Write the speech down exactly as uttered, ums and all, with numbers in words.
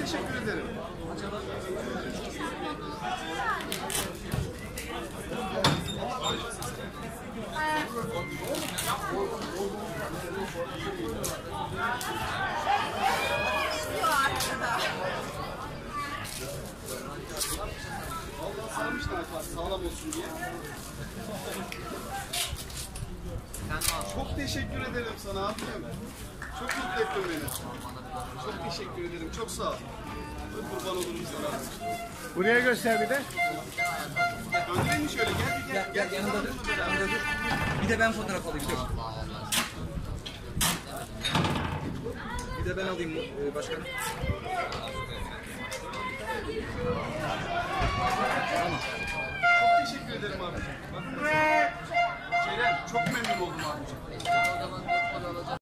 teşekkür ederim. Vallahi sarmışlar sağlam olsun diye. Çok teşekkür ederim sana abim. Çok mutlu ettin beni. Çok teşekkür ederim. Çok sağ ol. Çok kurban olurum sana. Buraya göster bir de. Döndüreyim mi şöyle? Gel bir gel. Gel, gel yanında dur. Yanında dur. Bir de ben fotoğraf alayım. Dur. Bir de ben alayım e, başkanım. Tamam. Çok teşekkür ederim abicim. Bak, Ceren, çok memnun oldum abicim.